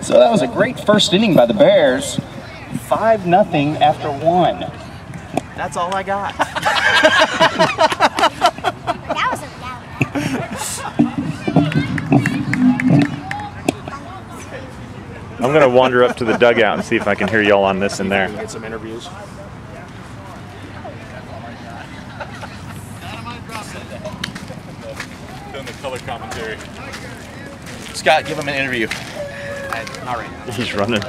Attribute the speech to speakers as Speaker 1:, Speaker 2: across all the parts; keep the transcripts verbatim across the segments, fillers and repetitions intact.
Speaker 1: So that was a great first inning by the Bears. Five nothing after one.
Speaker 2: That's all I got.
Speaker 3: That was a
Speaker 4: I'm going to wander up to the dugout and see if I can hear y'all on this and there.
Speaker 2: Get some interviews.
Speaker 4: Doing the color commentary.
Speaker 2: Scott, give him an interview. I, not right now.
Speaker 4: He's running.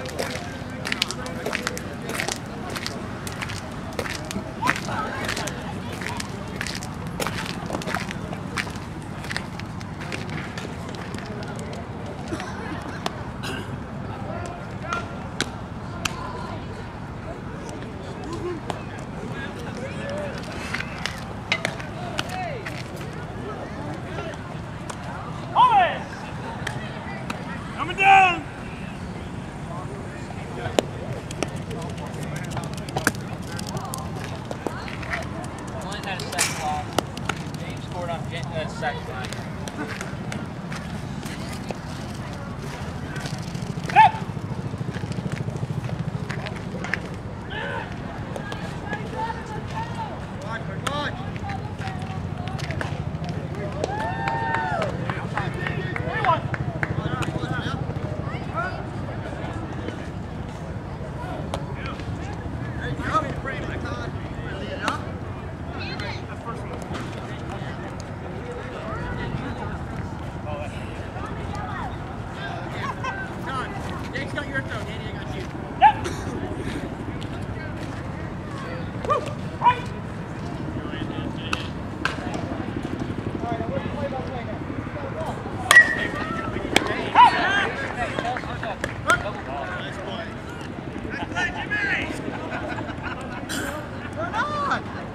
Speaker 5: Coming down!
Speaker 6: One had a second loss. James scored on uh, second line.
Speaker 3: Turn on!